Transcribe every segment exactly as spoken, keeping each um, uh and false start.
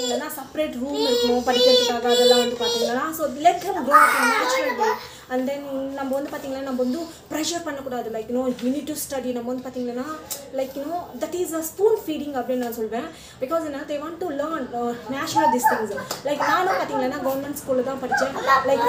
பார்த்தீங்கன்னா separate room இருக்கணும் படிக்கிறதுக்காக அதெல்லாம் வந்து பார்த்தீங்கன்னா so let him grow up in natural way and then நம்ம வந்து பார்த்திங்கன்னா நம்ம வந்து ப்ரெஷர் பண்ணக்கூடாது like you know you need to study நம்ம வந்து பார்த்திங்கன்னா like you know that is a spoon feeding அப்படின்னு நான் சொல்வேன் பிகாஸ் என்ன they want to learn natural this things like நானும் பார்த்திங்கன்னா கவர்மெண்ட் ஸ்கூலில் தான் படித்தேன் like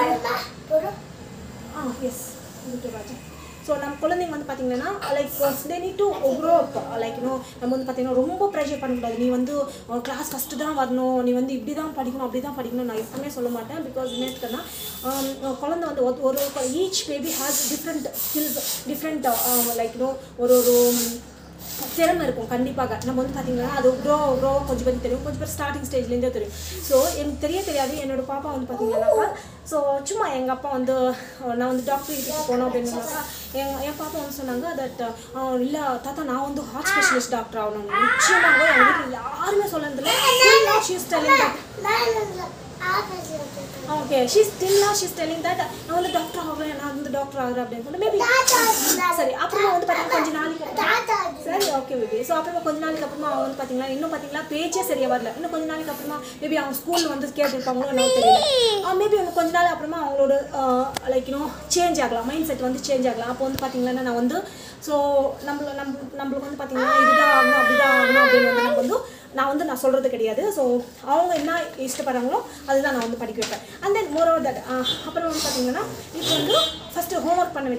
ah S Raja so நம்ம குழந்தைங்க வந்து பார்த்திங்கன்னா like they need to grow up like you know நம்ம வந்து பார்த்திங்கன்னா ரொம்ப ப்ரெஷர் பண்ணக்கூடாது நீ வந்து கிளாஸ் ஃபஸ்ட்டு தான் வரணும் நீ வந்து இப்படி தான் படிக்கணும் அப்படி தான் படிக்கணும் நான் எப்பவுமே சொல்ல மாட்டேன் பிகாஸ் என்னத்துக்குன்னா குழந்தை வந்து ஒரு ஒரு each baby has different skills different like you know ஒரு ஒரு திறமை இருக்கும் கண்டிப்பாக நம்ம வந்து பார்த்திங்கன்னா அது க்ரோ க்ரோ கொஞ்சம் பேருக்கு தெரியும் கொஞ்சம் பேர் ஸ்டார்டிங் ஸ்டேஜ்லேருந்தே தெரியும் ஸோ எனக்கு தெரிய தெரியாது என்னோடய பாப்பா வந்து பார்த்திங்கன்னாக்கா ஸோ சும்மா எங்கள் அப்பா வந்து நான் வந்து டாக்டர் வீட்டுக்கு போனோம் அப்படின்னாக்கா என் என் பாப்பா வந்து சொன்னாங்க தட் இல்லை தாத்தா நான் வந்து ஹார்ட் ஸ்பெஷலிஸ்ட் டாக்டர் ஆகணும் நிச்சயமாக எங்கள் வீட்டில் யாருமே சொல்லதில்லை she's telling that okay she's still now she's telling that நான் வந்து டாக்டர் ஆகுறேன் நான் வந்து டாக்டர் ஆகுறேன் அப்படின்னு சொல்லி மேபி சரி அப்புறமா வந்து பார்த்தீங்கன்னா கொஞ்ச நாளைக்கு சரி ஓகே பேபி ஸோ அப்புறமா கொஞ்ச நாளைக்கு அப்புறமா அவங்க வந்து பார்த்தீங்கன்னா இன்னும் பார்த்தீங்கன்னா பேச்சே சரியாக வரல இன்னும் கொஞ்ச நாளைக்கு அப்புறமா மேபி அவங்க ஸ்கூலில் வந்து கேட்டுருப்பாங்களோ என்ன தெரியல மேபி அவங்க கொஞ்ச நாள் அப்புறமா அவங்களோட லைக் இன்னும் சேஞ்ச் ஆகலாம் மைண்ட் செட் வந்து சேஞ்ச் ஆகலாம் அப்போ வந்து பார்த்தீங்கன்னா நான் வந்து ஸோ நம்மள நம்ம நம்மளுக்கு வந்து பார்த்தீங்கன்னா இதுதான் ஆகணும் அப்படிதான் ஆகணும் அப்படின்னு வந்து நம்ம வந்து நான் வந்து நான் சொல்கிறது கிடையாது ஸோ அவங்க என்ன இஷ்டப்படுறாங்களோ அதுதான் நான் வந்து படிக்க வைப்பேன் and then moreover that அப்புறம் வந்து பார்த்தீங்கன்னா இப்போ வந்து ஃபஸ்ட்டு ஹோம்ஒர்க் பண்ண